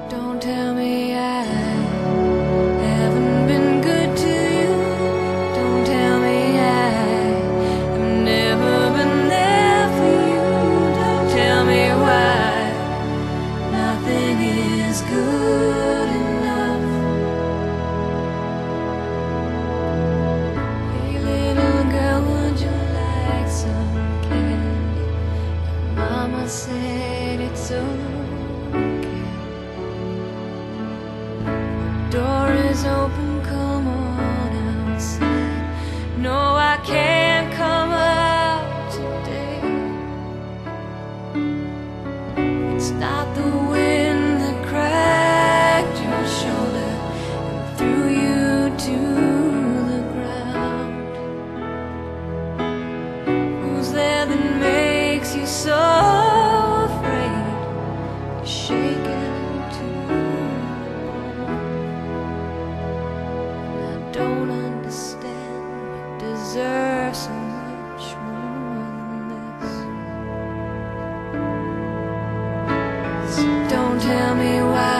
Don't tell me I haven't been good to you. Don't tell me I have never been there for you. Don't tell me why nothing is good enough. Hey little girl, would you like some candy? Mama said it's okay. Door is open, come on outside. No, I can't come out today. It's not the wind that cracked your shoulder and threw you to the ground. Who's there that makes you so afraid? You're shaking too. Don't understand, you deserve so much more than this. So don't tell me why